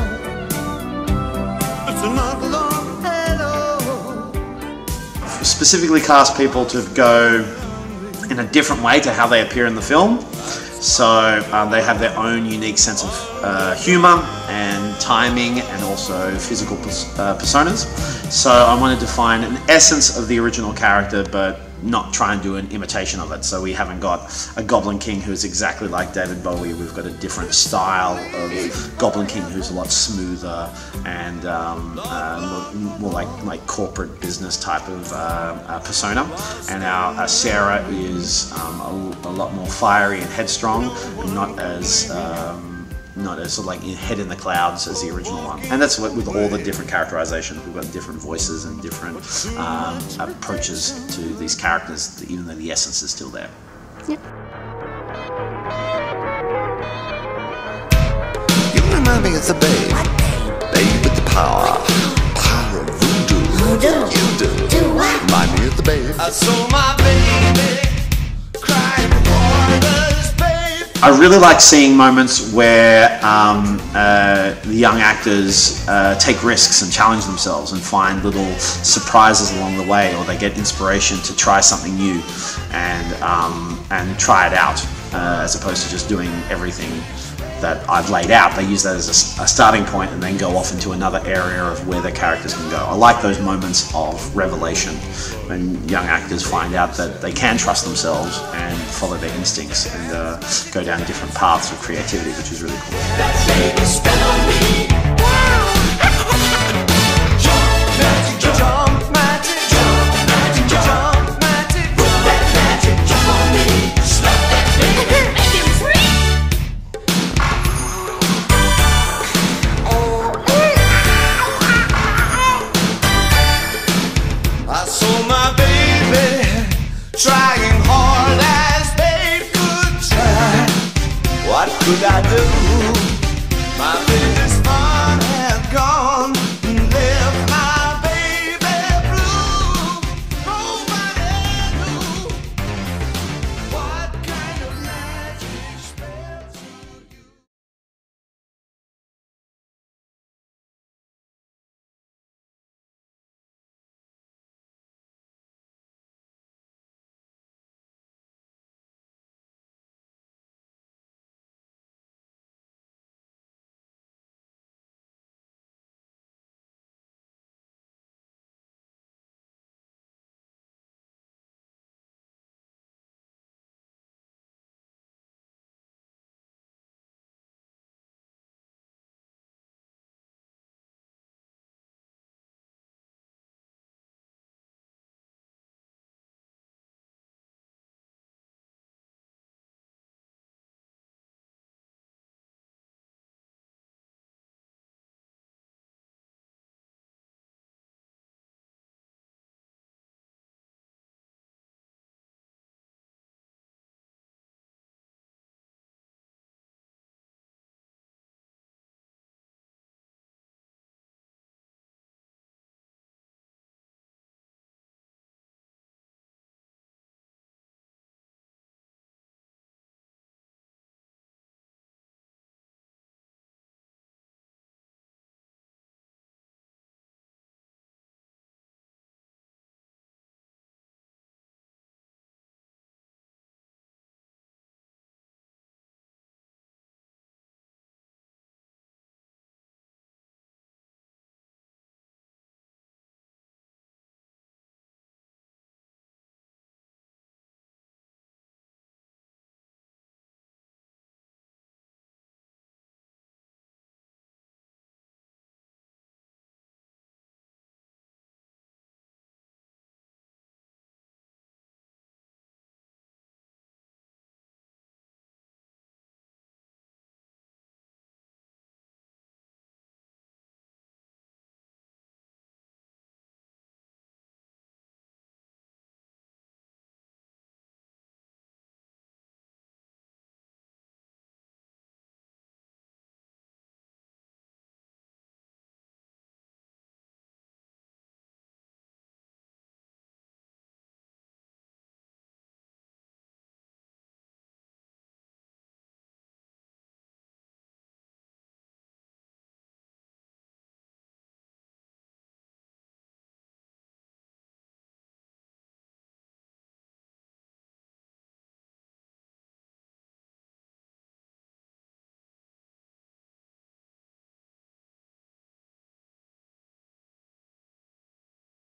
[SPEAKER 10] It's not long at all.
[SPEAKER 9] Specifically cast people to go in a different way to how they appear in the film. So they have their own unique sense of humour and timing and also physical personas. So I wanted to find an essence of the original character but not try and do an imitation of it. So we haven't got a Goblin King who's exactly like David Bowie. We've got a different style of Goblin King who's a lot smoother and more like corporate business type of persona. And our Sarah is a lot more fiery and headstrong, and not as sort of like head in the clouds as the original one. And that's with all the different characterizations. We've got different voices and different approaches to these characters, even though the essence is still there.
[SPEAKER 8] Yep.
[SPEAKER 10] You remind me of the babe with the power of voodoo. You do. Remind me of the babe. I saw my baby crying for this babe.
[SPEAKER 9] I really like seeing moments where the young actors take risks and challenge themselves and find little surprises along the way, or they get inspiration to try something new and try it out, as opposed to just doing everything that I've laid out. They use that as a starting point and then go off into another area of where their characters can go. I like those moments of revelation when young actors find out that they can trust themselves and follow their instincts and go down different paths of creativity, which is really cool.